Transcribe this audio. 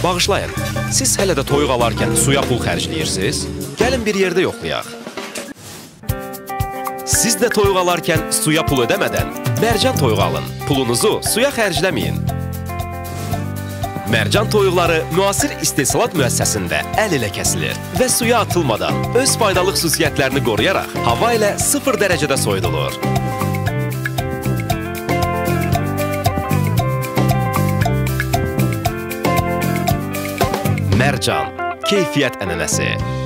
Bağışlayın, siz hələ də toyuq alarkən suya pul xərcləyirsiniz? Gəlin bir yerdə yoxlayaq. Siz də toyuq alarkən suya pul ödəmədən Mərcan toyuq alın. Pulunuzu suya xərcləməyin. Mərcan toyuqları müasir istehsalat müəssisəsində əl ilə kəsilir və suya atılmadan öz faydalı xüsusiyyətlərini qoruyaraq hava ilə 0 dərəcədə soyudulur. Mərcan, keyfiyyət ənənəsi.